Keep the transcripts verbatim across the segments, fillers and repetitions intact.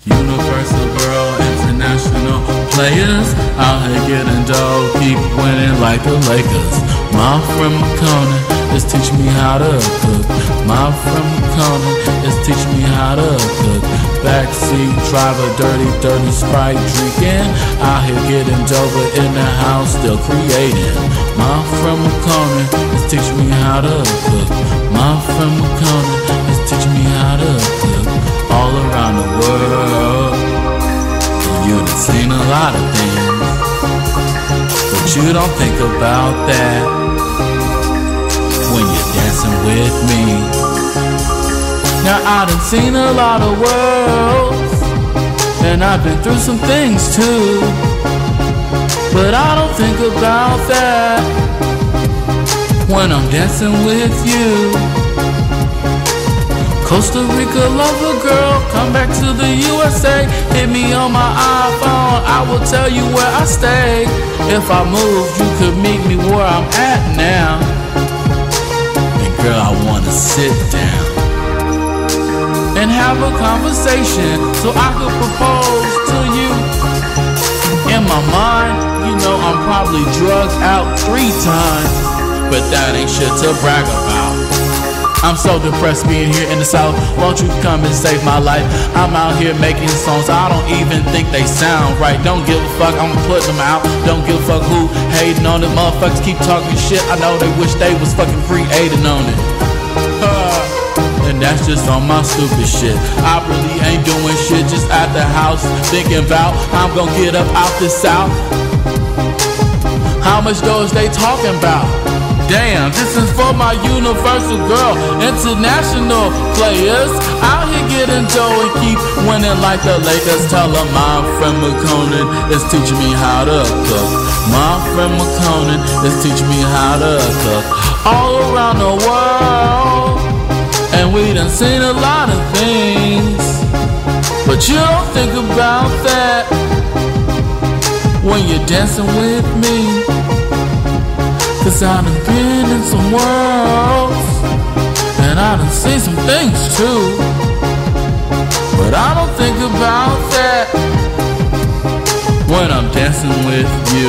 Universal girl, international players out here getting dough, keep winning like the Lakers. My friend McConan is teaching me how to cook. My friend McConan is teaching me how to cook. Backseat driver, dirty, dirty Sprite drinking. Out here getting dough, but in the house still creating. My friend McConan is teaching me how to cook. My friend McConan is teaching me how to cook. All around the world, you done seen a lot of things, but you don't think about that when you're dancing with me. Now I done seen a lot of worlds, and I've been through some things too, but I don't think about that when I'm dancing with you. Costa Rica lover girl, come back to the U S A. Hit me on my iPhone, I will tell you where I stay. If I move, you could meet me where I'm at now. And girl, I wanna sit down and have a conversation so I could propose to you. In my mind, you know I'm probably drugged out three times, but that ain't shit to brag about. I'm so depressed being here in the South. Won't you come and save my life? I'm out here making songs I don't even think they sound right. Don't give a fuck, I'm putting them out. Don't give a fuck who hating on it. Motherfuckers keep talking shit, I know they wish they was fucking creating on it. And that's just on my stupid shit. I really ain't doing shit, just at the house thinking about how I'm gonna get up out this South. How much dough is they talking about? Damn, this is for my universal girl, international players out here getting dough and keep winning like the Lakers. Tell them my friend McConan is teaching me how to cook. My friend McConan is teaching me how to cook. All around the world, and we done seen a lot of things, but you don't think about that when you're dancing with me. Cause I done been in some worlds, and I done seen some things too, but I don't think about that when I'm dancing with you.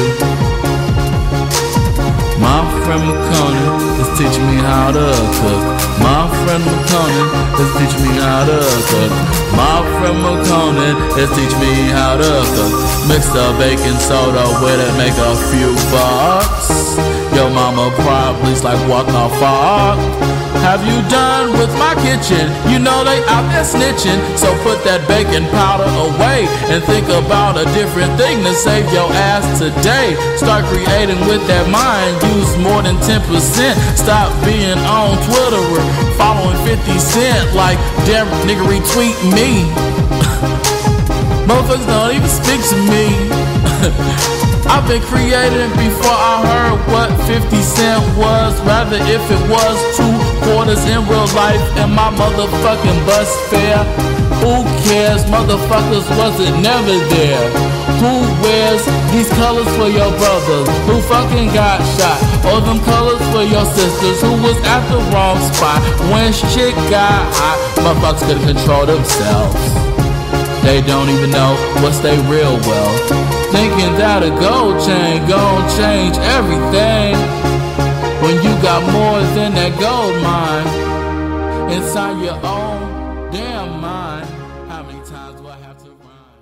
My friend McConan is teaching me how to cook. My friend McConan is teaching me how to cook. My friend McConan is teaching me how to cook. Mix the baking soda with it, make a few bucks. Your mama probably's like, what the fuck have you done with my kitchen? You know they out there snitching, so put that baking powder away and think about a different thing to save your ass today. Start creating with that mind, use more than ten percent. Stop being on Twitter or following fifty cent like, damn nigga retweet me. Motherfuckers don't even speak to me. I've been creating before I heard what fifty cent was. Rather if it was two quarters in real life and my motherfucking bus fare. Who cares? Motherfuckers wasn't never there. Who wears these colors for your brothers who fucking got shot? Or them colors for your sisters who was at the wrong spot when shit got hot? Motherfuckers couldn't control themselves. They don't even know what's they real wealth. Thinking that a gold chain gon' change everything, when you got more than that gold mine inside your own damn mind. How many times do I have to rhyme?